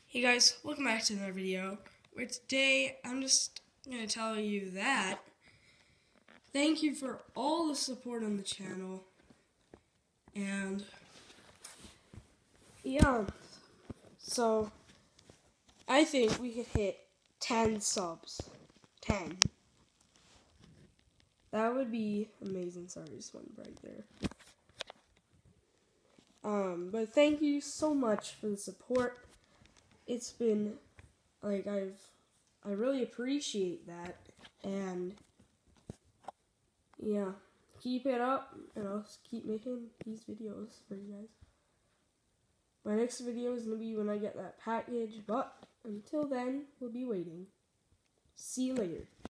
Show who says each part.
Speaker 1: Hey guys, welcome back to another video, where today I'm just going to tell you that thank you for all the support on the channel, and yeah, so I think we could hit 10 subs. 10. That would be amazing. Sorry, just went right there. But thank you so much for the support. It's been, like, I really appreciate that, and yeah, keep it up, and I'll keep making these videos for you guys. My next video is going to be when I get that package, but until then, we'll be waiting. See you later.